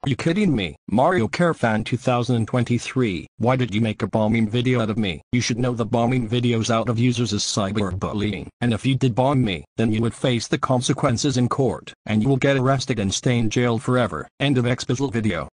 You kidding me? Mario Kart Fan 2023. Why did you make a bombing video out of me? You should know the bombing videos out of users is cyberbullying. And if you did bomb me, then you would face the consequences in court. And you will get arrested and stay in jail forever. End of Xpizzle video.